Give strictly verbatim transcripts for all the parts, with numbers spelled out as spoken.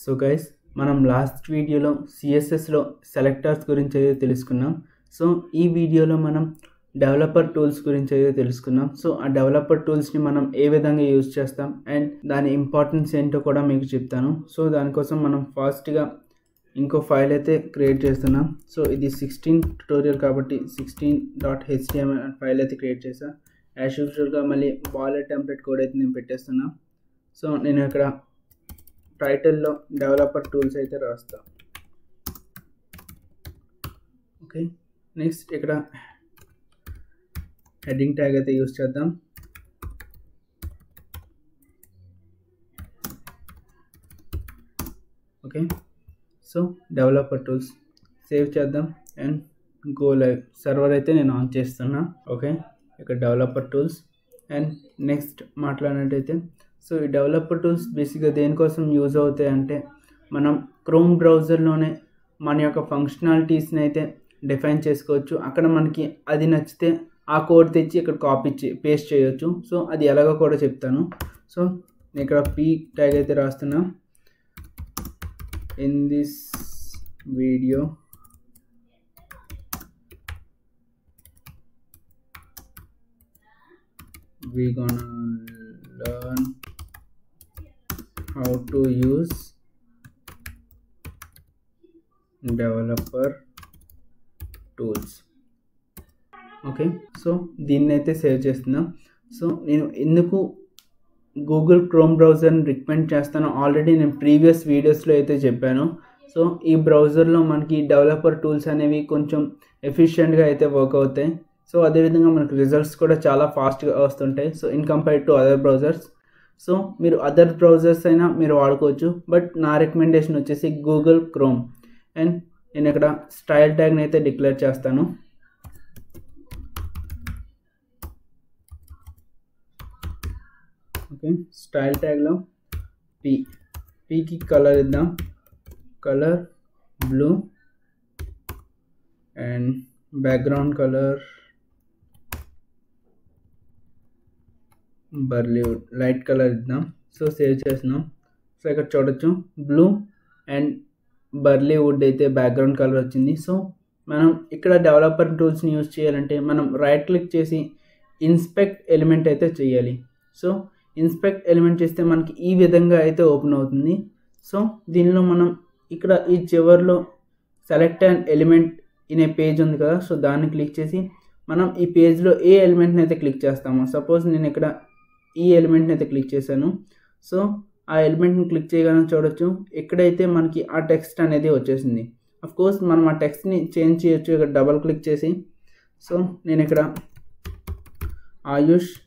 So guys మనం last వీడియోలో సిఎస్ఎస్లో selectors గురించి అయితే తెలుసుకున్నాం. సో ఈ వీడియోలో మనం డెవలపర్ టూల్స్ గురించి అయితే తెలుసుకున్నాం. సో ఆ డెవలపర్ టూల్స్ని మనం ఏ విధంగా యూజ్ చేస్తాం అండ్ దాని ఇంపార్టెన్స్ ఏంటో కూడా మీకు చెప్తాను. సో దానికోసం మనం ఫాస్ట్గా ఇంకో ఫైల్ అయితే క్రియేట్ చేస్తున్నాం. సో ఇది సిక్స్టీన్ ట్యూటోరియల్ కాబట్టి సిక్స్టీన్ డాట్ హెచ్టిఎంఎల్ ఫైల్ అయితే క్రియేట్ చేసా. యాజ్ యూజువల్గా మళ్ళీ బాయిలర్ టెంప్లెట్ కోడ్ అయితే నేను పెట్టేస్తున్నా. సో నేను ఇక్కడ టైటిల్లో డెవలపర్ టూల్స్ అయితే రాస్తా. ఓకే, నెక్స్ట్ ఇక్కడ హెడ్డింగ్ ట్యాగ్ అయితే యూజ్ చేద్దాం. Okay, so developer tools save చేద్దాం అండ్ గో లైవ్. సర్వర్ అయితే నేను ఆన్ చేస్తున్నా. ఓకే, ఇక్కడ డెవలపర్ టూల్స్ అండ్ నెక్స్ట్ మాట్లాడినట్టయితే సో ఈ డెవలపర్ టూల్స్ బేసిక్గా దేనికోసం యూజ్ అవుతాయి అంటే మనం క్రోమ్ బ్రౌజర్లోనే మన యొక్క ఫంక్షనాలిటీస్ని అయితే డిఫైన్ చేసుకోవచ్చు. అక్కడ మనకి అది నచ్చితే ఆ కోడ్ తెచ్చి ఇక్కడ కాపీ పేస్ట్ చేయొచ్చు. సో అది ఎలాగో కూడా చెప్తాను. సో నేను ఇక్కడ పీ ట్యాగ్ అయితే రాస్తున్నా. In this video we gonna learn how to use developer tools. Okay, so దీన్ని అయితే సేవ్ చేస్తున్నాం. సో నేను ఎందుకు గూగుల్ క్రోమ్ బ్రౌజర్ని రికమెండ్ చేస్తాను ఆల్రెడీ నేను ప్రీవియస్ వీడియోస్లో అయితే చెప్పాను. సో ఈ బ్రౌజర్లో మనకి డెవలపర్ టూల్స్ అనేవి కొంచెం ఎఫిషియెంట్గా అయితే వర్క్ అవుతాయి. సో అదేవిధంగా మనకు రిజల్ట్స్ కూడా చాలా ఫాస్ట్గా వస్తుంటాయి. So in compare to other browsers. So మీరు అదర్ బ్రౌజర్స్ అయినా మీరు వాడుకోవచ్చు, బట్ నా రికమెండేషన్ వచ్చేసి గూగుల్ క్రోమ్. అండ్ నేను ఇక్కడ స్టైల్ ట్యాగ్ని అయితే డిక్లేర్ చేస్తాను. ఓకే, స్టైల్ ట్యాగ్లో పీ పీకి కలర్ ఇద్దాం. Colour blue and background colour burlywood light colour ఇద్దాం. సో సేవ్ చేస్తున్నాం. సో ఇక్కడ చూడొచ్చు బ్లూ అండ్ బర్లీవుడ్ అయితే బ్యాక్గ్రౌండ్ కలర్ వచ్చింది. సో మనం ఇక్కడ డెవలపర్ టూల్స్ని యూజ్ చేయాలంటే మనం రైట్ క్లిక్ చేసి ఇన్స్పెక్ట్ ఎలిమెంట్ అయితే చేయాలి. సో ఇన్స్పెక్ట్ ఎలిమెంట్ చేస్తే మనకి ఈ విధంగా అయితే ఓపెన్ అవుతుంది. సో దీనిలో మనం ఇక్కడ ఈ చివర్లో select and element in the page ఉంది కదా. సో దాన్ని క్లిక్ చేసి మనం ఈ పేజ్లో ఏ ఎలిమెంట్ని అయితే క్లిక్ చేస్తామో, సపోజ్ నేను ఇక్కడ ఈ ఎలిమెంట్ని అయితే క్లిక్ చేశాను. సో ఆ ఎలిమెంట్ని క్లిక్ చేయగానే చూడొచ్చు ఎక్కడైతే మనకి ఆ టెక్స్ట్ అనేది వచ్చేసింది. అఫ్ కోర్స్ మనం ఆ టెక్స్ట్ని చేంజ్ చేయొచ్చు ఇక్కడ డబల్ క్లిక్ చేసి. సో నేను ఇక్కడ ఆయుష్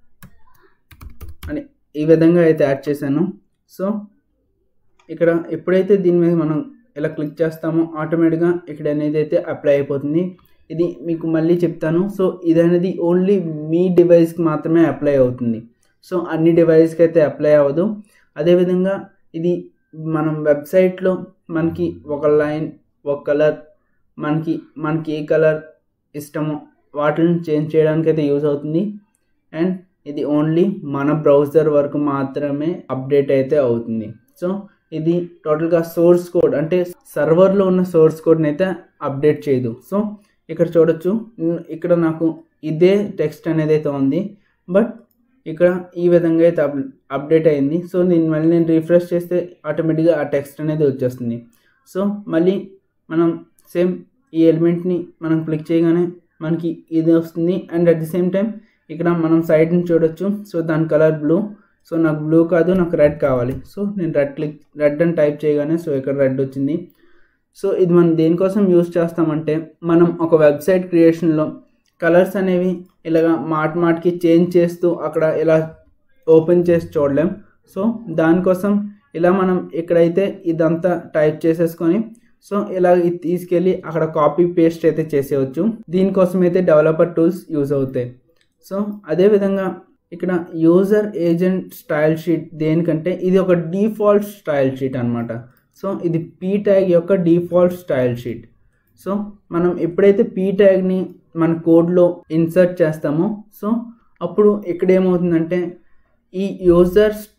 అని ఈ విధంగా అయితే యాడ్ చేశాను. సో ఇక్కడ ఎప్పుడైతే దీని మీద మనం ఇలా క్లిక్ చేస్తామో ఆటోమేటిక్గా ఇక్కడ అనేది అయితే అప్లై అయిపోతుంది. ఇది మీకు మళ్ళీ చెప్తాను. సో ఇది అనేది ఓన్లీ మీ డివైస్కి మాత్రమే అప్లై అవుతుంది. సో అన్ని డివైస్కి అయితే అప్లై అవ్వదు. అదేవిధంగా ఇది మనం వెబ్సైట్లో మనకి ఒక లైన్ ఒక కలర్ మనకి మనకి ఏ కలర్ ఇష్టమో వాటిని చేంజ్ చేయడానికి అయితే యూజ్ అవుతుంది. అండ్ ఇది ఓన్లీ మన బ్రౌజర్ వరకు మాత్రమే అప్డేట్ అయితే అవుతుంది. సో ఇది టోటల్గా సోర్స్ కోడ్ అంటే సర్వర్లో ఉన్న సోర్స్ కోడ్ని అయితే అప్డేట్ చేయదు. సో ఇక్కడ చూడొచ్చు ఇక్కడ నాకు ఇదే టెక్స్ట్ అనేది అయితే ఉంది, బట్ ఇక్కడ ఈ విధంగా అయితే అప్ అప్డేట్ అయింది. సో దీన్ని మళ్ళీ నేను రిఫ్రెష్ చేస్తే ఆటోమేటిక్గా ఆ టెక్స్ట్ అనేది వచ్చేస్తుంది. సో మళ్ళీ మనం సేమ్ ఈ ఎలిమెంట్ని మనం క్లిక్ చేయగానే మనకి ఇది వస్తుంది. And at the same time ఇక్కడ మనం సైడ్ని చూడొచ్చు. సో దాని కలర్ బ్లూ. సో నాకు బ్లూ కాదు, నాకు రెడ్ కావాలి. సో నేను రెడ్ క్లిక్ రెడ్ అని టైప్ చేయగానే సో ఇక్కడ రెడ్ వచ్చింది. సో ఇది మనం దేనికోసం యూజ్ చేస్తామంటే మనం ఒక వెబ్సైట్ క్రియేషన్లో కలర్స్ అనేవి ఇలాగ మాటి మాటికి చేంజ్ చేస్తూ అక్కడ ఇలా ఓపెన్ చేసి చూడలేం. సో దానికోసం ఇలా మనం ఇక్కడైతే ఇదంతా టైప్ చేసేసుకొని సో ఇలా తీసుకెళ్ళి అక్కడ కాపీ పేస్ట్ అయితే చేసేయచ్చు. దీనికోసం అయితే డెవలపర్ టూల్స్ యూజ్ అవుతాయి. సో అదేవిధంగా ఇక్కడ యూజర్ ఏజెంట్ స్టైల్ షీట్ దేనికంటే ఇది ఒక డిఫాల్ట్ స్టైల్ షీట్ అనమాట. సో ఇది పీ ట్యాగ్ యొక్క డిఫాల్ట్ స్టైల్ షీట్. సో మనం ఎప్పుడైతే పీ ట్యాగ్ని మన కోడ్లో ఇన్సర్ట్ చేస్తామో సో అప్పుడు ఇక్కడ ఏమవుతుందంటే ఈ యూజర్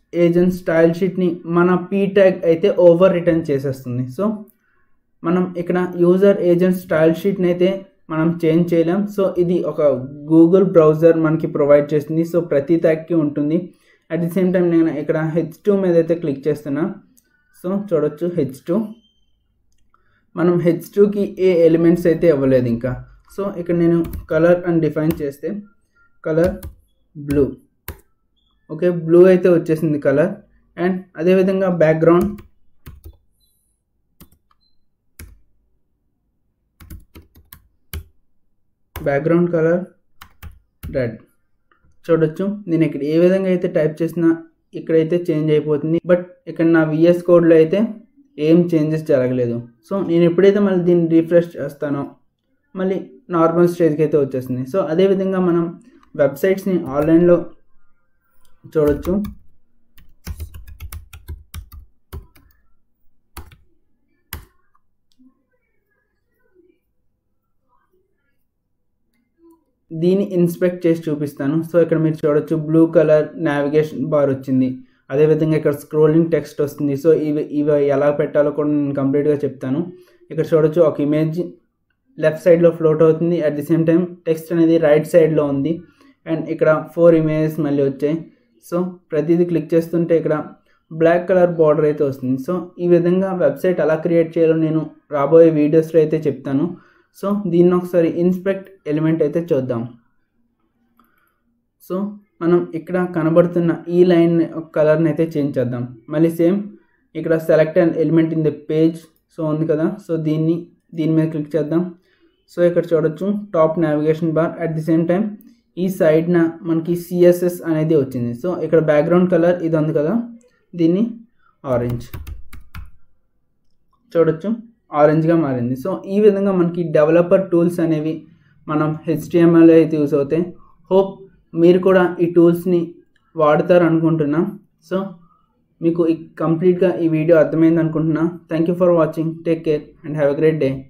ఏజెంట్ స్టైల్ షీట్ని మన పీ ట్యాగ్ అయితే ఓవర్ రిటర్న్ చేసేస్తుంది. సో మనం ఇక్కడ యూజర్ ఏజెంట్ స్టైల్ షీట్ని అయితే మనం చేంజ్ చేయలేం. సో ఇది ఒక గూగుల్ బ్రౌజర్ మనకి ప్రొవైడ్ చేస్తుంది. సో ప్రతి ట్యాగ్కి ఉంటుంది. అట్ ది సేమ్ టైం నేను ఇక్కడ హెచ్ టూ మీద అయితే క్లిక్ చేస్తున్నా. సో చూడొచ్చు హెచ్ టూ, మనం హెచ్ టూకి ఏ ఎలిమెంట్స్ అయితే ఇవ్వలేదు ఇంకా. సో ఇక్కడ నేను కలర్ అని డిఫైన్ చేస్తే కలర్ బ్లూ, ఓకే బ్లూ అయితే వచ్చేసింది కలర్. అండ్ అదేవిధంగా బ్యాక్గ్రౌండ్ బ్యాక్గ్రౌండ్ కలర్ రెడ్. చూడొచ్చు నేను ఇక్కడ ఏ విధంగా అయితే టైప్ చేసినా ఇక్కడైతే చేంజ్ అయిపోతుంది. బట్ ఇక్కడ నా విఎస్ కోడ్లో అయితే ఏం చేంజెస్ జరగలేదు. సో నేను ఎప్పుడైతే మళ్ళీ దీన్ని రీఫ్రెష్ చేస్తానో మళ్ళీ నార్మల్ స్టేజ్కి అయితే వచ్చేస్తుంది. సో అదేవిధంగా మనం వెబ్సైట్స్ని ఆన్లైన్లో చూడొచ్చు. దీన్ని ఇన్స్పెక్ట్ చేసి చూపిస్తాను. సో ఇక్కడ మీరు చూడొచ్చు బ్లూ కలర్ నావిగేషన్ బార్ వచ్చింది. అదేవిధంగా ఇక్కడ స్క్రోలింగ్ టెక్స్ట్ వస్తుంది. సో ఇవి ఇవి ఎలా పెట్టాలో కూడా నేను కంప్లీట్గా చెప్తాను. ఇక్కడ చూడొచ్చు ఒక ఇమేజ్ లెఫ్ట్ సైడ్లో ఫ్లోట్ అవుతుంది. At the same time text అనేది రైట్ సైడ్లో ఉంది. అండ్ ఇక్కడ ఫోర్ ఇమేజెస్ మళ్ళీ వచ్చాయి. సో ప్రతిదీ క్లిక్ చేస్తుంటే ఇక్కడ బ్లాక్ కలర్ బార్డర్ అయితే వస్తుంది. సో ఈ విధంగా వెబ్సైట్ ఎలా క్రియేట్ చేయాలో నేను రాబోయే వీడియోస్లో అయితే చెప్తాను. సో దీన్ని ఒకసారి ఇన్స్పెక్ట్ ఎలిమెంట్ అయితే చూద్దాం. సో మనం ఇక్కడ కనబడుతున్న ఈ లైన్ కలర్ని అయితే చేంజ్ చేద్దాం. మళ్ళీ సేమ్ ఇక్కడ select and element in the page so ఉంది కదా. సో దీన్ని దీని మీద క్లిక్ చేద్దాం. సో ఇక్కడ చూడొచ్చు top navigation bar. At the same time ఈ సైడ్న మనకి సిఎస్ఎస్ అనేది వచ్చింది. సో ఇక్కడ బ్యాక్గ్రౌండ్ కలర్ ఇది ఉంది కదా, దీన్ని ఆరెంజ్ చూడొచ్చు ఆరెంజ్గా మారింది. సో ఈ విధంగా మనకి డెవలపర్ టూల్స్ అనేవి మనం హెచ్టిఎంఎల్ అయితే యూస్ అవుతాయి. హోప్ మీరు కూడా ఈ టూల్స్ని వాడతారు అనుకుంటున్నా. సో మీకు ఈ కంప్లీట్గా ఈ వీడియో అర్థమైంది అనుకుంటున్నా. Thank you for watching. Take care and have a great day.